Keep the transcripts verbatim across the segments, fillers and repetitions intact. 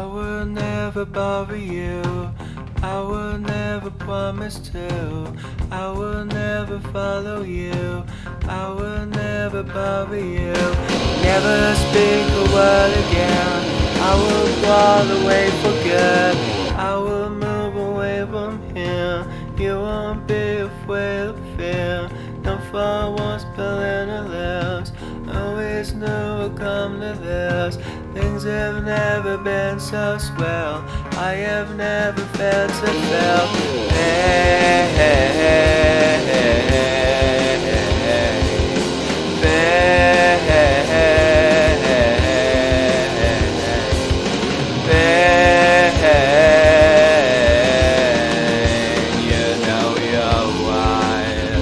will never bother you, I will never promise to, I will never follow you, I will never bother you. Never speak a word again, I will fall away for good, I will move away from here. You won't be afraid of fear, no far once pulling her lips. Always knew it'd come to this. Things have never been so swell, I have never felt so felt. Hey, hey, hey, hey, hey, hey, hey, hey, hey, hey, hey, you know you're wild,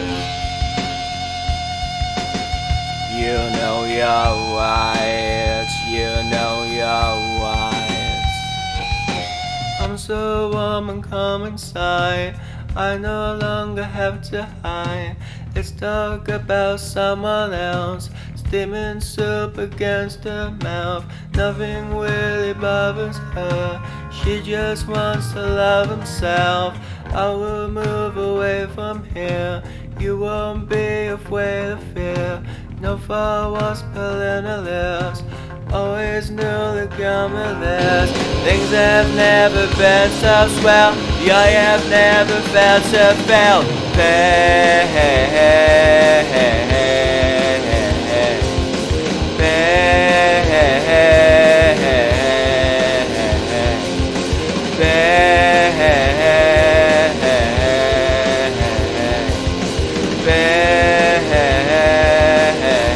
you know you're wild, you know you're wild. I'm so warm and calm inside, I no longer have to hide. Let's talk about someone else. Steaming soup against her mouth, nothing really bothers her. She just wants to love himself. I will move away from here, you won't be afraid of fear. No far was pulling her lips, always knew the come of this. Things have never been so swell, I have never felt so felt. Hey, hey, hey, hey, hey, hey, hey. Hey, hey, hey, hey, hey, hey. Hey, hey, hey, hey, hey, hey. Hey, hey, hey,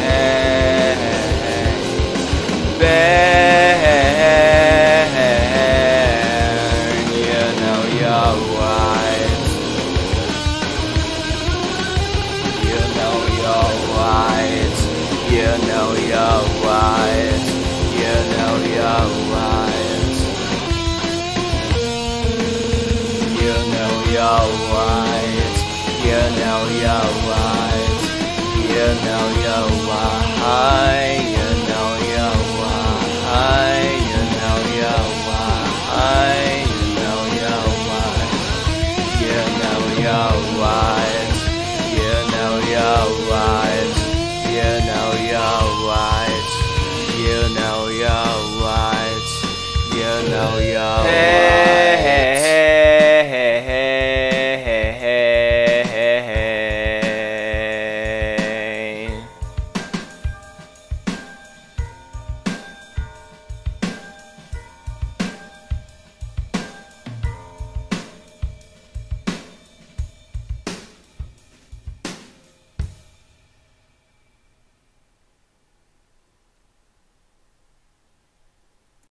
hey, you know you're wise, you know you're wise, you know you're wise, you know you're wise, you know you're wise, you know you're wise, you know you're wise, you know you're wise, you know you're wise, you know you're wise, you know you're wise, you know you're wise, you know you're wise, you know you're wise, you know you're